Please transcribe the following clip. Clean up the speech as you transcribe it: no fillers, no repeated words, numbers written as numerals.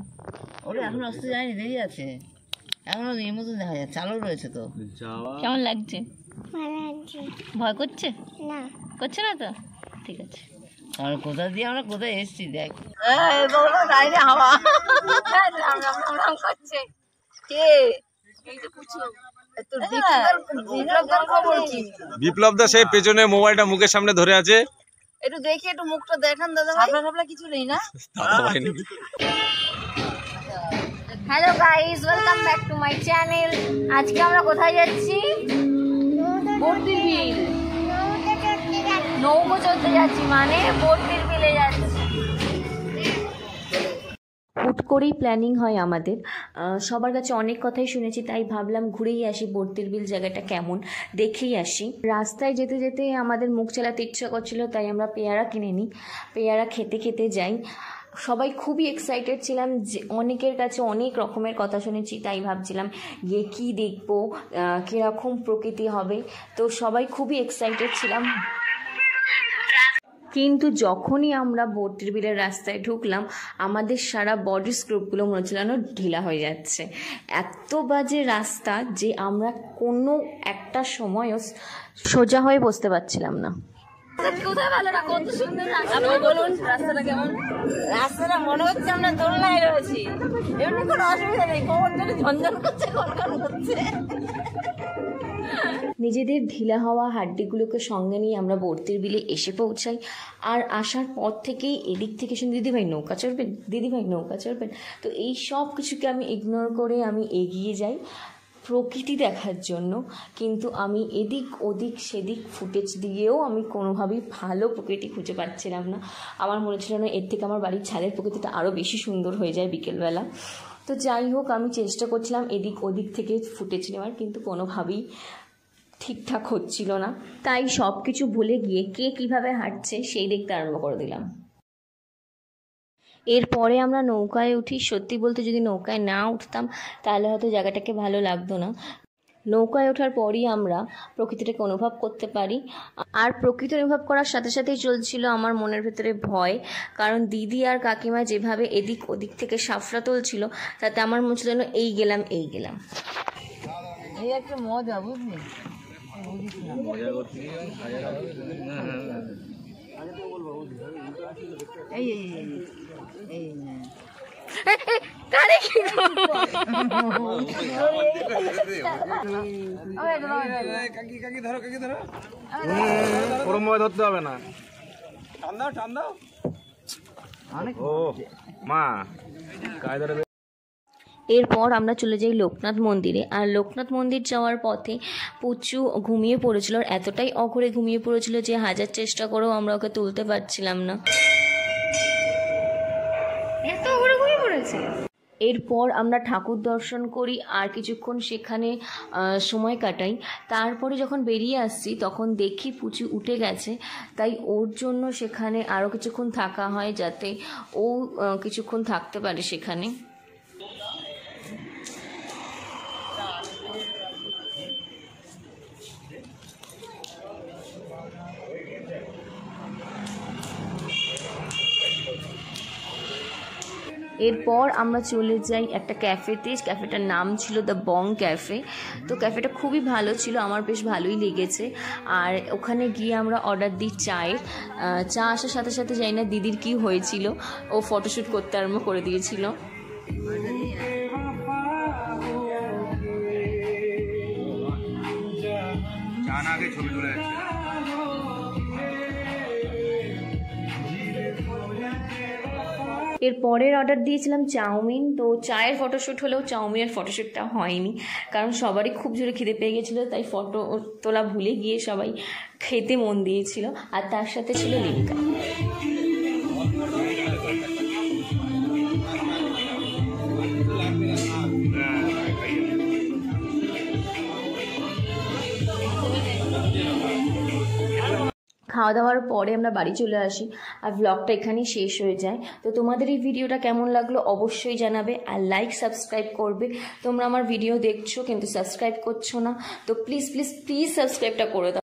ওটা এখন আসতে যায়নি, দেরি আছে, এখনো এই মতো দেখা যায়, চালু রয়েছে তো। কেমন লাগছে? ভয় করছে? না, করছে না তো? ঠিক আছে। আর কোথা দিয়ে আমরা কোথায় এসছি দেখ। বিপ্লব দা সেই পেছনে মোবাইলটা মুখের সামনে ধরে আছে। একটু দেখি, একটু মুখটা দেখান দাদা ভাই। আপনার কিছু নেই না? Hello guys, welcome back to my channel. আজকে আমরা কোথায় যাচ্ছি? বর্তির বিল। নৌকো চড়তে যাচ্ছি, মানে বর্তির বিলে যাচ্ছি। হুট করেই প্ল্যানিং হয় আমাদের। সবার কাছে অনেক কথাই শুনেছি, তাই ভাবলাম ঘুরেই আসি, বর্তির বিল জায়গাটা কেমন দেখেই আসি। রাস্তায় যেতে যেতে আমাদের মুখ চালাতে ইচ্ছা করছিল, তাই আমরা পেয়ারা কিনে নিই, পেয়ারা খেতে খেতে যাই। সবাই খুবই এক্সাইটেড ছিলাম, যে অনেকের কাছে অনেক রকমের কথা শুনেছি, তাই ভাবছিলাম গিয়ে কী দেখবো, কীরকম প্রকৃতি হবে। তো সবাই খুবই এক্সাইটেড ছিলাম। কিন্তু যখনই আমরা বর্তির বিলের রাস্তায় ঢুকলাম, আমাদের সারা বডি স্ক্রুপগুলো মনে হচ্ছিল যেন ঢিলা হয়ে যাচ্ছে। এত বাজে রাস্তা যে আমরা কোনো একটা সময়ও সোজা হয়ে বসতে পারছিলাম না। কোথায় ভালো না, কত সুন্দর রাস্তা, বলুন রাস্তাটা কেমন? রাস্তাটা মনে হচ্ছে আমরা দোলনায় রয়েছি, এমনি কোনো অসুবিধা নেই, কোমর ধরে ঝনঝন করছে, কনকন করছে। নিজেদের ঢিলা হওয়া হাড্ডিগুলোকে সঙ্গে নিয়ে আমরা বর্তির বিলে এসে পৌঁছাই। আর আসার পর থেকেই এদিক থেকে শুনে দিদিভাই নৌকা চড়বেন, দিদিভাই নৌকা চড়বেন। তো এই সব কিছুকে আমি ইগনোর করে আমি এগিয়ে যাই প্রকৃতি দেখার জন্য। কিন্তু আমি এদিক ওদিক সেদিক ফুটেজ দিয়েও আমি কোনোভাবেই ভালো প্রকৃতি খুঁজে পাচ্ছিলাম না। আমার মনে ছিল না এর থেকে আমার বাড়ির ছাদের প্রকৃতিটা আরও বেশি সুন্দর হয়ে যায় বিকেলবেলা। তো যাই হোক, আমি চেষ্টা করছিলাম এদিক ওদিক থেকে ফুটেজ নেওয়ার, কিন্তু কোনোভাবেই ঠিকঠাক হচ্ছিল না। তাই সব কিছু ভুলে গিয়ে কে কীভাবে হাঁটছে সেই দেখতে আরম্ভ করে দিলাম। এরপরে আমরা নৌকায় উঠি। সত্যি বলতে যদি নৌকায় না উঠতাম তাহলে হয়তো জায়গাটাকে ভালো লাগতো না। নৌকায় ওঠার পরই আমরা প্রকৃতিটাকে অনুভব করতে পারি। আর প্রকৃতি অনুভব করার সাথে সাথেই চলছিল আমার মনের ভেতরে ভয়, কারণ দিদি আর কাকিমা যেভাবে এদিক ওদিক থেকে সাফরা তুলছিল, তাতে আমার মনে হচ্ছিল যেন এই গেলাম এই গেলাম। এই একটা মজা, বুঝলি? এই এই এই ধরতে হবে না, মা। এরপর আমরা চলে যাই লোকনাথ মন্দিরে। আর লোকনাথ মন্দির যাওয়ার পথে পুচু ঘুমিয়ে পড়েছিল, আর এতটাই অঘরে ঘুমিয়ে পড়েছিল যে হাজার চেষ্টা করেও আমরা ওকে তুলতে পারছিলাম না, এত অঘরে ঘুমিয়ে পড়েছে। এরপর আমরা ঠাকুর দর্শন করি আর কিছুক্ষণ সেখানে সময় কাটাই। তারপরে যখন বেরিয়ে আসছি তখন দেখি পুচু উঠে গেছে, তাই ওর জন্য সেখানে আরও কিছুক্ষণ থাকা হয়, যাতে ও কিছুক্ষণ থাকতে পারে সেখানে। এরপর আমরা চলে যাই একটা ক্যাফেতে। ক্যাফেটার নাম ছিল দ্য বং ক্যাফে। তো ক্যাফেটা খুবই ভালো ছিল, আমার বেশ ভালোই লেগেছে। আর ওখানে গিয়ে আমরা অর্ডার দিই চায়ের। চা আসার সাথে সাথে জানি না দিদির কি হয়েছিল, ও ফটোশ্যুট করতে আরম্ভ করে দিয়েছিল। এর পরের অর্ডার দিয়েছিলাম চাউমিন। তো চায়ের ফটোশ্যুট হলেও চাউমিনের ফটোশ্যুটটা হয়নি, কারণ সবারই খুব জোরে খিদে পেয়ে গেছিলো, তাই ফটো তোলা ভুলে গিয়ে সবাই খেতে মন দিয়েছিল। আর তার সাথে ছিল লিমকা। খাওয়া দাওয়ার পরে আমরা বাড়ি চলে আসি, আর ব্লগটা এখানেই শেষ হয়ে যায়। তো তোমাদের এই ভিডিওটা কেমন লাগলো অবশ্যই জানাবে, আর লাইক সাবস্ক্রাইব করবে। তোমরা আমার ভিডিও দেখছো কিন্তু সাবস্ক্রাইব করছো না, তো প্লিজ প্লিজ প্লিজ সাবস্ক্রাইবটা করে দাও।